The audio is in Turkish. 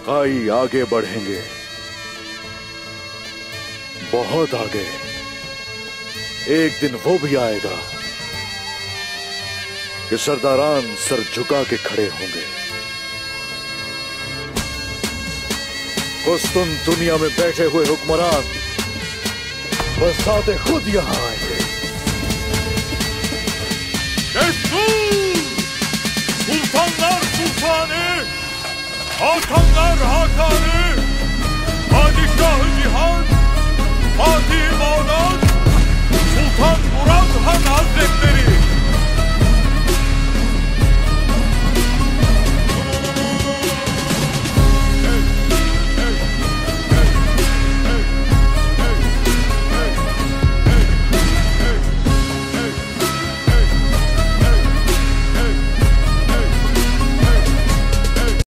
काई आगे बढ़ेंगे, बहुत आगे। एक दिन वो भी आएगा कि सरदारान सर झुका के खड़े होंगे। कुस्तुन दुनिया में बैठे हुए हुक्मरान बरसाते खुद यहां आएंगे। Sultanlar Sultanı, Hakanlar Hakanı, Padişah-ı Cihan, Fatih-i Bağdat, Sultan Murat Han Hazretleri.